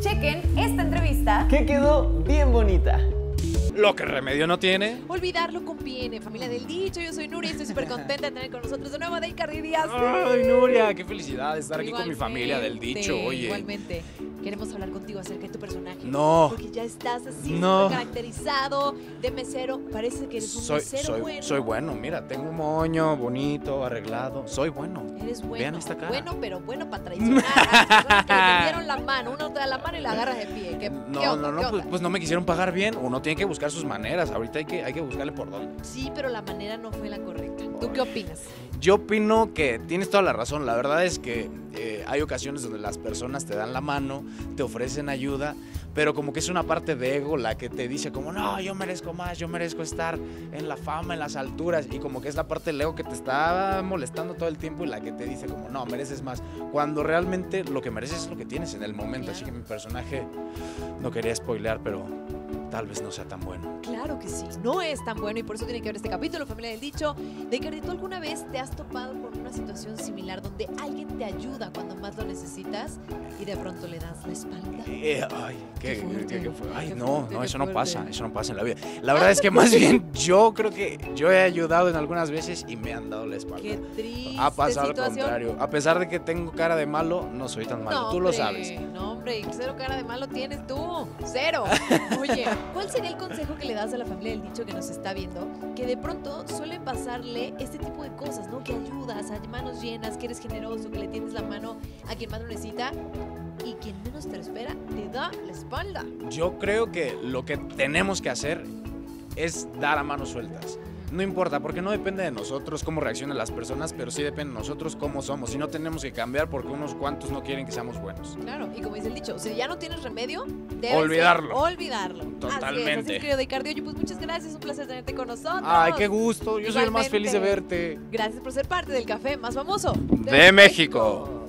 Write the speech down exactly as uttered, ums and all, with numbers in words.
chequen esta entrevista que quedó bien bonita. Lo que remedio no tiene. Olvidarlo conviene. Familia del Dicho, yo soy Nuria y estoy súper contenta de tener con nosotros de nuevo a Deicardi Díaz. Ay, Nuria, qué felicidad de estar Igualmente, aquí con mi familia del Dicho, oye. Igualmente. Queremos hablar contigo acerca de tu personaje. No. Porque ya estás así, No. súper caracterizado de mesero. Parece que eres un Soy, mesero soy, bueno. soy bueno, mira, tengo un moño bonito, arreglado. Soy bueno. Eres bueno. Vean esta cara. Bueno, pero bueno para traicionar. A las personas que le dieron la mano. Uno te da la mano y la agarras de pie. ¿Qué, No, qué onda, no, no, qué pues, onda? pues no me quisieron pagar bien. Uno tiene que buscar sus maneras. Ahorita hay que, hay que buscarle por dónde. Sí, pero la manera no fue la correcta. ¿Tú qué opinas? Yo opino que tienes toda la razón. La verdad es que eh, hay ocasiones donde las personas te dan la mano, te ofrecen ayuda, pero como que es una parte de ego la que te dice como, no, yo merezco más, yo merezco estar en la fama, en las alturas, y como que es la parte del ego que te está molestando todo el tiempo y la que te dice como, no, mereces más, cuando realmente lo que mereces es lo que tienes en el momento. Claro. Así que mi personaje, no quería spoilear, pero tal vez no sea tan bueno. Claro que sí, no es tan bueno y por eso tiene que ver este capítulo, Familia del Dicho. Deicardi, ¿tú alguna vez te has topado con una situación similar donde alguien te ayuda cuando más lo necesitas y de pronto le das la espalda? Eh, ay, qué, Qué fuerte, qué- qué fue- ay, qué no, fuerte, no, qué eso no fuerte. pasa, eso no pasa en la vida. La verdad es que más bien yo creo que yo he ayudado en algunas veces y me han dado la espalda. Qué triste Ha pasado al situación. contrario. A pesar de que tengo cara de malo, no soy tan malo. No, Tú lo hombre, sabes. No, hombre, cero cara de malo tienes tú. Cero. Oye, ¿cuál sería el consejo que le das a la familia del Dicho que nos está viendo? Que de pronto suele pasarle este tipo de cosas, ¿no? Que ayudas a manos llenas, que eres generoso, que le tiendes la mano a quien más lo necesita y quien menos te lo espera te da la espalda. Yo creo que lo que tenemos que hacer es dar a manos sueltas. No importa, porque no depende de nosotros cómo reaccionan las personas, pero sí depende de nosotros cómo somos. Y no tenemos que cambiar porque unos cuantos no quieren que seamos buenos. Claro, y como dice el dicho, si ya no tienes remedio, debes Olvidarlo. olvidarlo. Así es, Totalmente. así es, querido Deicardi. Oye, pues muchas gracias, un placer tenerte con nosotros. Ay, qué gusto. Yo soy el más Igualmente. feliz de verte. Gracias por ser parte del café más famoso De México.